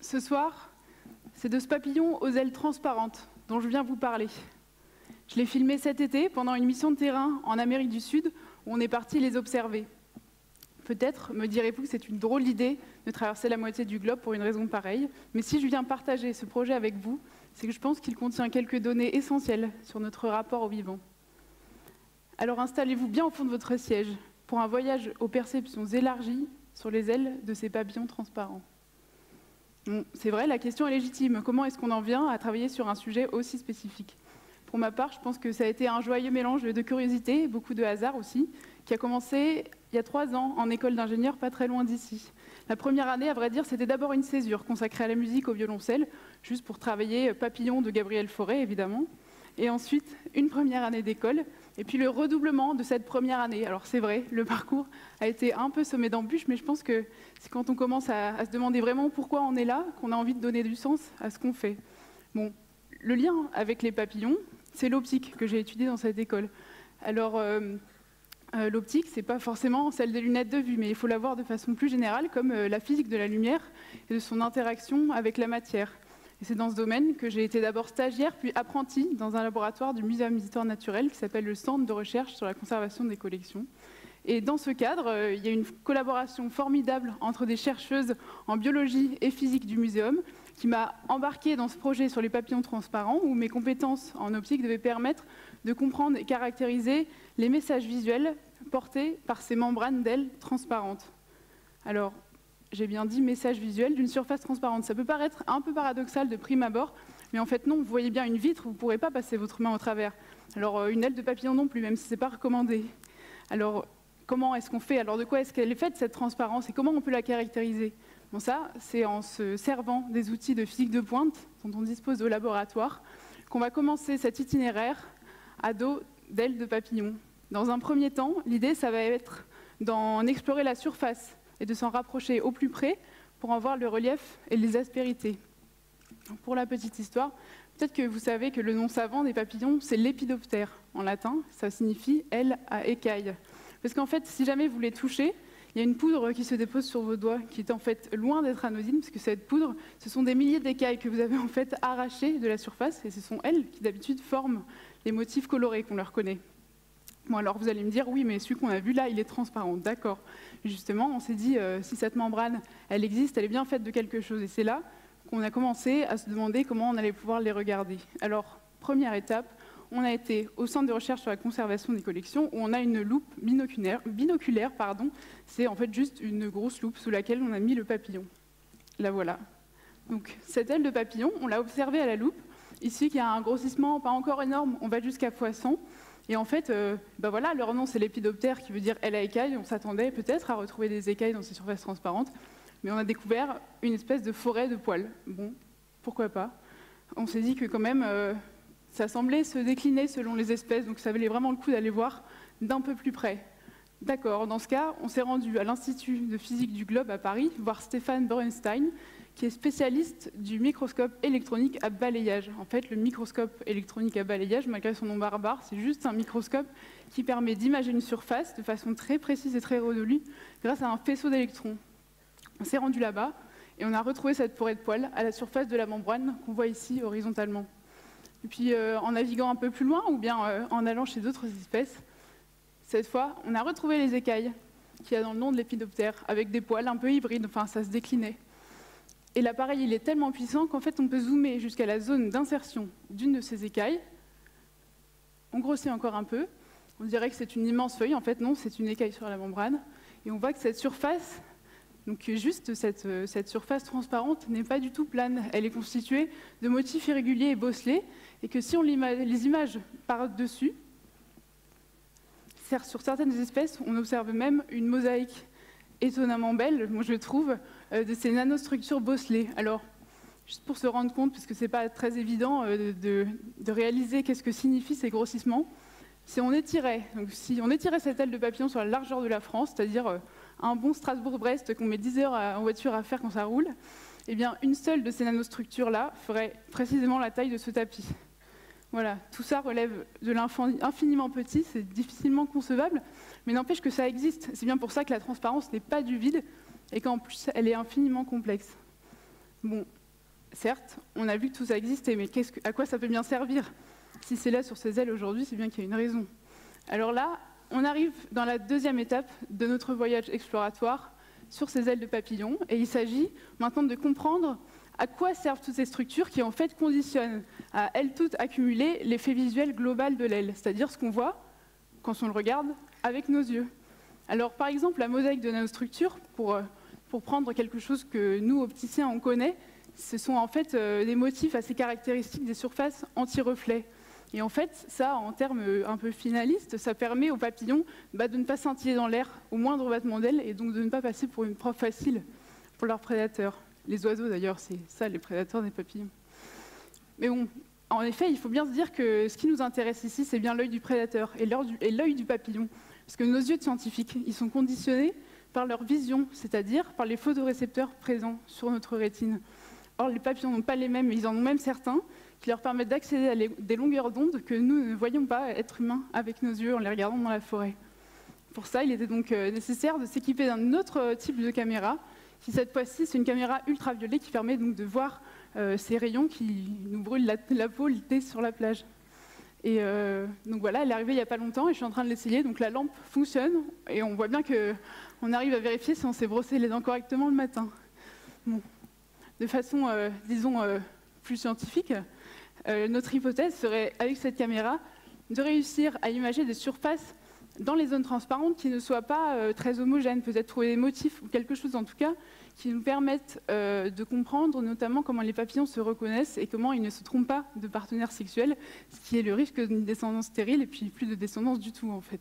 Ce soir, c'est de ce papillon aux ailes transparentes dont je viens vous parler. Je l'ai filmé cet été pendant une mission de terrain en Amérique du Sud où on est parti les observer. Peut-être me direz-vous que c'est une drôle d'idée de traverser la moitié du globe pour une raison pareille, mais si je viens partager ce projet avec vous, c'est que je pense qu'il contient quelques données essentielles sur notre rapport au vivant. Alors installez-vous bien au fond de votre siège pour un voyage aux perceptions élargies sur les ailes de ces papillons transparents. Bon, c'est vrai, la question est légitime. Comment est-ce qu'on en vient à travailler sur un sujet aussi spécifique ? Pour ma part, je pense que ça a été un joyeux mélange de curiosité, beaucoup de hasard aussi, qui a commencé il y a 3 ans en école d'ingénieur pas très loin d'ici. La première année, à vrai dire, c'était d'abord une césure consacrée à la musique au violoncelle, juste pour travailler Papillon de Gabriel Fauré, évidemment. Et ensuite, une première année d'école, et puis le redoublement de cette première année. Alors c'est vrai, le parcours a été un peu semé d'embûches, mais je pense que c'est quand on commence à se demander vraiment pourquoi on est là, qu'on a envie de donner du sens à ce qu'on fait. Bon, le lien avec les papillons, c'est l'optique que j'ai étudiée dans cette école. Alors, l'optique, c'est pas forcément celle des lunettes de vue, mais il faut la voir de façon plus générale, comme la physique de la lumière et de son interaction avec la matière. Et c'est dans ce domaine que j'ai été d'abord stagiaire, puis apprentie dans un laboratoire du Muséum d'histoire naturelle qui s'appelle le Centre de recherche sur la conservation des collections. Et dans ce cadre, il y a une collaboration formidable entre des chercheuses en biologie et physique du muséum qui m'a embarquée dans ce projet sur les papillons transparents où mes compétences en optique devaient permettre de comprendre et caractériser les messages visuels portés par ces membranes d'ailes transparentes. Alors, j'ai bien dit message visuel d'une surface transparente. Ça peut paraître un peu paradoxal de prime abord, mais en fait non, vous voyez bien une vitre, vous ne pourrez pas passer votre main au travers. Alors une aile de papillon non plus, même si ce n'est pas recommandé. Alors comment est-ce qu'on fait? Alors de quoi est-ce qu'elle est faite cette transparence et comment on peut la caractériser? Bon ça, c'est en se servant des outils de physique de pointe dont on dispose au laboratoire qu'on va commencer cet itinéraire à dos d'ailes de papillon. Dans un premier temps, l'idée, ça va être d'en explorer la surface et de s'en rapprocher au plus près pour en voir le relief et les aspérités. Pour la petite histoire, peut-être que vous savez que le nom savant des papillons, c'est lépidoptère. En latin, ça signifie aile à écailles. Parce qu'en fait, si jamais vous les touchez, il y a une poudre qui se dépose sur vos doigts, qui est en fait loin d'être anodine, parce que cette poudre, ce sont des milliers d'écailles que vous avez en fait arrachées de la surface, et ce sont elles qui d'habitude forment les motifs colorés qu'on leur connaît. Bon, alors vous allez me dire, oui, mais celui qu'on a vu là, il est transparent, d'accord. Justement, on s'est dit, si cette membrane, elle existe, elle est bien faite de quelque chose. Et c'est là qu'on a commencé à se demander comment on allait pouvoir les regarder. Alors, première étape, on a été au Centre de recherche sur la conservation des collections, où on a une loupe binoculaire, c'est en fait juste une grosse loupe sous laquelle on a mis le papillon. La voilà. Donc, cette aile de papillon, on l'a observée à la loupe. Ici, il y a un grossissement pas encore énorme, on va jusqu'à x100. Et en fait, voilà, leur nom c'est lépidoptère qui veut dire aile à écailles. On s'attendait peut-être à retrouver des écailles dans ces surfaces transparentes, mais on a découvert une espèce de forêt de poils. Bon, pourquoi pas? On s'est dit que quand même, ça semblait se décliner selon les espèces, donc ça valait vraiment le coup d'aller voir d'un peu plus près. D'accord, dans ce cas, on s'est rendu à l'Institut de physique du globe à Paris, voir Stéphane Borenstein, qui est spécialiste du microscope électronique à balayage. En fait, le microscope électronique à balayage, malgré son nom barbare, c'est juste un microscope qui permet d'imager une surface de façon très précise et très résolue grâce à un faisceau d'électrons. On s'est rendu là-bas et on a retrouvé cette forêt de poils à la surface de la membrane qu'on voit ici horizontalement. Et puis, en naviguant un peu plus loin ou bien en allant chez d'autres espèces, cette fois, on a retrouvé les écailles qu'il y a dans le nom de lépidoptère, avec des poils un peu hybrides, enfin ça se déclinait. Et l'appareil, il est tellement puissant qu'en fait, on peut zoomer jusqu'à la zone d'insertion d'une de ces écailles. On grossit encore un peu. On dirait que c'est une immense feuille. En fait, non, c'est une écaille sur la membrane. Et on voit que cette surface, donc juste cette surface transparente, n'est pas du tout plane. Elle est constituée de motifs irréguliers et bosselés. Et que si on les image par-dessus, sur certaines espèces, on observe même une mosaïque étonnamment belle, moi je trouve, de ces nanostructures bosselées. Alors, juste pour se rendre compte, parce que ce n'est pas très évident de réaliser qu'est-ce que signifient ces grossissements, si on étirait cette aile de papillon sur la largeur de la France, c'est-à-dire un bon Strasbourg-Brest qu'on met 10 heures en voiture à faire quand ça roule, eh bien une seule de ces nanostructures-là ferait précisément la taille de ce tapis. Voilà, tout ça relève de l'infiniment petit, c'est difficilement concevable, mais n'empêche que ça existe. C'est bien pour ça que la transparence n'est pas du vide et qu'en plus, elle est infiniment complexe. Bon, certes, on a vu que tout ça existait, mais à quoi ça peut bien servir? Si c'est là sur ces ailes aujourd'hui, c'est bien qu'il y a une raison. Alors là, on arrive dans la deuxième étape de notre voyage exploratoire sur ces ailes de papillon, et il s'agit maintenant de comprendre à quoi servent toutes ces structures qui en fait conditionnent à elles toutes accumulées l'effet visuel global de l'aile, c'est-à-dire ce qu'on voit quand on le regarde avec nos yeux. Alors par exemple, la mosaïque de nanostructures, pour prendre quelque chose que nous, opticiens, on connaît, ce sont en fait des motifs assez caractéristiques des surfaces anti-reflets. Et en fait, ça, en termes un peu finalistes, ça permet aux papillons de ne pas scintiller dans l'air au moindre battement d'aile et donc de ne pas passer pour une proie facile pour leurs prédateurs. Les oiseaux, d'ailleurs, c'est ça, les prédateurs des papillons. Mais bon, en effet, il faut bien se dire que ce qui nous intéresse ici, c'est bien l'œil du prédateur et l'œil du papillon. Parce que nos yeux de scientifiques, ils sont conditionnés par leur vision, c'est-à-dire par les photorécepteurs présents sur notre rétine. Or, les papillons n'ont pas les mêmes, mais ils en ont même certains, qui leur permettent d'accéder à des longueurs d'onde que nous ne voyons pas être humains avec nos yeux en les regardant dans la forêt. Pour ça, il était donc nécessaire de s'équiper d'un autre type de caméra, qui cette fois-ci, c'est une caméra ultraviolet qui permet donc de voir ces rayons qui nous brûlent la peau l'été sur la plage. Et donc voilà, elle est arrivée il n'y a pas longtemps et je suis en train de l'essayer. Donc la lampe fonctionne et on voit bien qu'on arrive à vérifier si on s'est brossé les dents correctement le matin. Bon. De façon, disons, plus scientifique, notre hypothèse serait, avec cette caméra, de réussir à imager des surfaces dans les zones transparentes qui ne soient pas très homogènes, peut-être trouver des motifs ou quelque chose en tout cas qui nous permettent de comprendre notamment comment les papillons se reconnaissent et comment ils ne se trompent pas de partenaires sexuels, ce qui est le risque d'une descendance stérile et puis plus de descendance du tout en fait.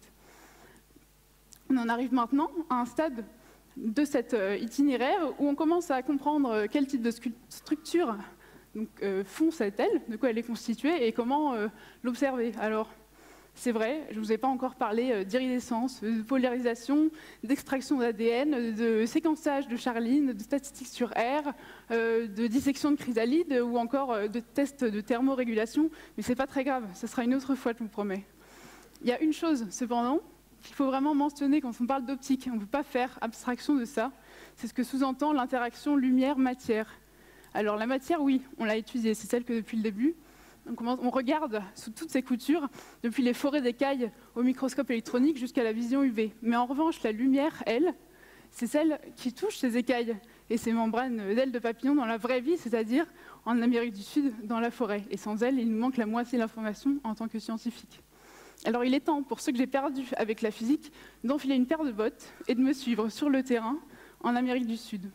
On en arrive maintenant à un stade de cet itinéraire où on commence à comprendre quel type de structure font cette aile, de quoi elle est constituée et comment l'observer. Alors, c'est vrai, je ne vous ai pas encore parlé d'iridescence, de polarisation, d'extraction d'ADN, de séquençage de Charline, de statistiques sur R, de dissection de chrysalides ou encore de tests de thermorégulation, mais ce n'est pas très grave, ce sera une autre fois, je vous promets. Il y a une chose, cependant, qu'il faut vraiment mentionner quand on parle d'optique. On ne peut pas faire abstraction de ça. C'est ce que sous-entend l'interaction lumière-matière. Alors la matière, oui, on l'a étudiée, c'est celle que depuis le début. Donc, on regarde sous toutes ces coutures, depuis les forêts d'écailles au microscope électronique jusqu'à la vision UV. Mais en revanche, la lumière, elle, c'est celle qui touche ces écailles et ces membranes d'ailes de papillons dans la vraie vie, c'est-à-dire en Amérique du Sud, dans la forêt. Et sans elle, il nous manque la moitié de l'information en tant que scientifique. Alors il est temps, pour ceux que j'ai perdus avec la physique, d'enfiler une paire de bottes et de me suivre sur le terrain en Amérique du Sud.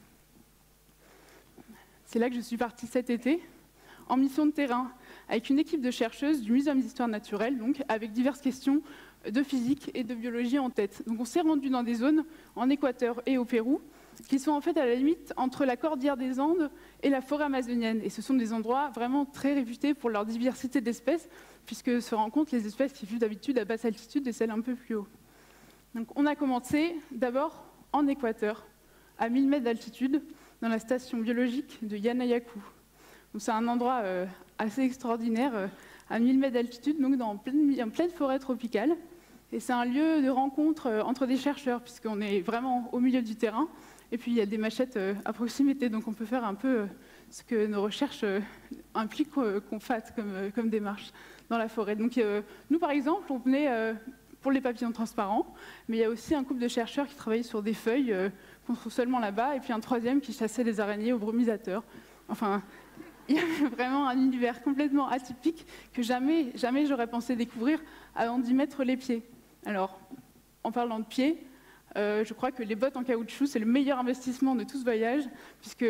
C'est là que je suis partie cet été, en mission de terrain, avec une équipe de chercheuses du Muséum d'histoire naturelle, donc avec diverses questions de physique et de biologie en tête. Donc on s'est rendu dans des zones en Équateur et au Pérou, qui sont en fait à la limite entre la cordillère des Andes et la forêt amazonienne. Et ce sont des endroits vraiment très réputés pour leur diversité d'espèces, puisque se rencontrent les espèces qui vivent d'habitude à basse altitude et celles un peu plus haut. Donc on a commencé d'abord en Équateur, à 1000 mètres d'altitude, dans la station biologique de Yanayacu. C'est un endroit assez extraordinaire, à 1000 mètres d'altitude, donc en pleine forêt tropicale. Et c'est un lieu de rencontre entre des chercheurs, puisqu'on est vraiment au milieu du terrain. Et puis il y a des machettes à proximité, donc on peut faire un peu ce que nos recherches impliquent qu'on fasse comme démarche dans la forêt. Donc nous, par exemple, on venait pour les papillons transparents, mais il y a aussi un couple de chercheurs qui travaillaient sur des feuilles qu'on trouve seulement là-bas, et puis un troisième qui chassait des araignées au brumisateur. Enfin, il y avait vraiment un univers complètement atypique que jamais j'aurais pensé découvrir avant d'y mettre les pieds. Alors, en parlant de pieds, je crois que les bottes en caoutchouc, c'est le meilleur investissement de tout ce voyage, puisque,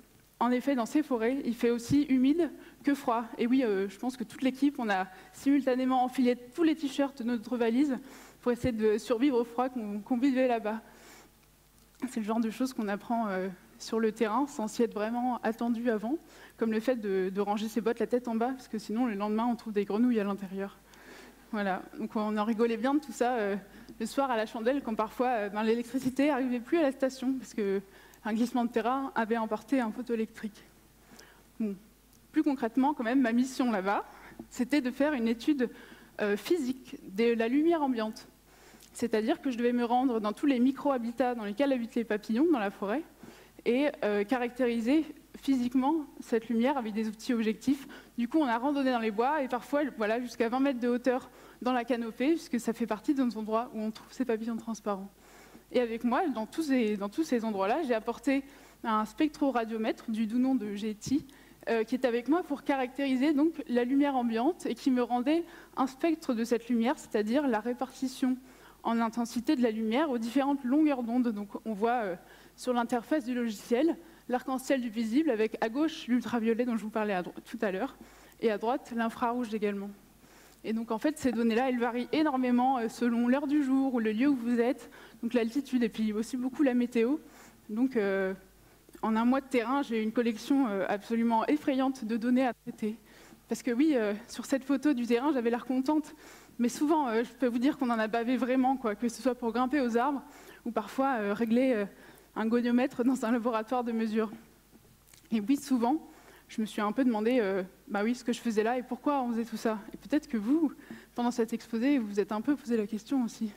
en effet, dans ces forêts, il fait aussi humide que froid. Et oui, je pense que toute l'équipe, on a simultanément enfilé tous les t-shirts de notre valise pour essayer de survivre au froid qu'on vivait là-bas. C'est le genre de choses qu'on apprend sur le terrain, sans s'y être vraiment attendu avant, comme le fait de ranger ses bottes la tête en bas, parce que sinon, le lendemain, on trouve des grenouilles à l'intérieur. Voilà, donc on en rigolait bien de tout ça le soir à la chandelle, quand parfois l'électricité n'arrivait plus à la station, parce qu'un glissement de terrain avait emporté un poteau électrique. Bon. Plus concrètement, quand même, ma mission là-bas, c'était de faire une étude physique de la lumière ambiante. C'est-à-dire que je devais me rendre dans tous les micro-habitats dans lesquels habitent les papillons dans la forêt et caractériser physiquement cette lumière avec des outils objectifs. Du coup, on a randonné dans les bois et parfois voilà, jusqu'à 20 mètres de hauteur dans la canopée, puisque ça fait partie des endroits où on trouve ces papillons transparents. Et avec moi, dans tous ces endroits-là, j'ai apporté un spectroradiomètre du doux nom de Getty, qui est avec moi pour caractériser donc la lumière ambiante et qui me rendait un spectre de cette lumière, c'est-à-dire la répartition en intensité de la lumière aux différentes longueurs d'onde. Donc on voit sur l'interface du logiciel l'arc-en-ciel du visible avec à gauche l'ultraviolet dont je vous parlais tout à l'heure et à droite l'infrarouge également. Et donc en fait ces données-là elles varient énormément selon l'heure du jour ou le lieu où vous êtes, donc l'altitude et puis aussi beaucoup la météo. Donc en un mois de terrain, j'ai une collection absolument effrayante de données à traiter. Parce que oui, sur cette photo du terrain, j'avais l'air contente, mais souvent, je peux vous dire qu'on en a bavé vraiment, quoi, que ce soit pour grimper aux arbres ou parfois régler un goniomètre dans un laboratoire de mesure. Et oui, souvent, je me suis un peu demandé ce que je faisais là et pourquoi on faisait tout ça. Et peut-être que vous, pendant cet exposé, vous vous êtes un peu posé la question aussi.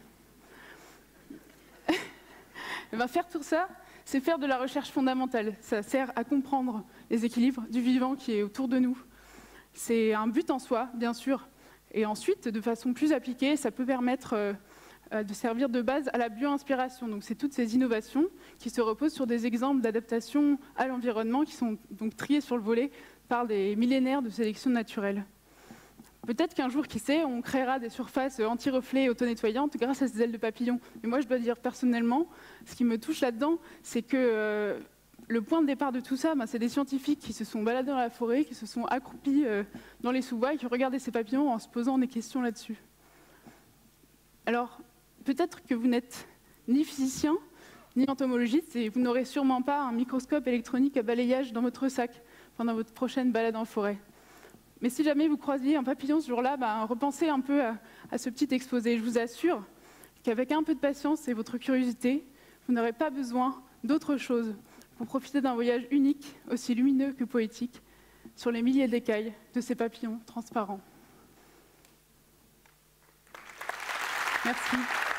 Faire tout ça, c'est faire de la recherche fondamentale. Ça sert à comprendre les équilibres du vivant qui est autour de nous. C'est un but en soi, bien sûr. Et ensuite, de façon plus appliquée, ça peut permettre de servir de base à la bio-inspiration. Donc, c'est toutes ces innovations qui se reposent sur des exemples d'adaptation à l'environnement qui sont donc triés sur le volet par des millénaires de sélection naturelle. Peut-être qu'un jour, qui sait, on créera des surfaces anti-reflets auto-nettoyantes grâce à ces ailes de papillon. Mais moi, je dois dire personnellement, ce qui me touche là-dedans, c'est que le point de départ de tout ça, c'est des scientifiques qui se sont baladés dans la forêt, qui se sont accroupis dans les sous-bois et qui ont regardé ces papillons en se posant des questions là-dessus. Alors, peut-être que vous n'êtes ni physicien, ni entomologiste, et vous n'aurez sûrement pas un microscope électronique à balayage dans votre sac pendant votre prochaine balade en forêt. Mais si jamais vous croisiez un papillon ce jour-là, repensez un peu à ce petit exposé. Je vous assure qu'avec un peu de patience et votre curiosité, vous n'aurez pas besoin d'autre chose pour profiter d'un voyage unique, aussi lumineux que poétique, sur les milliers d'écailles de ces papillons transparents. Merci.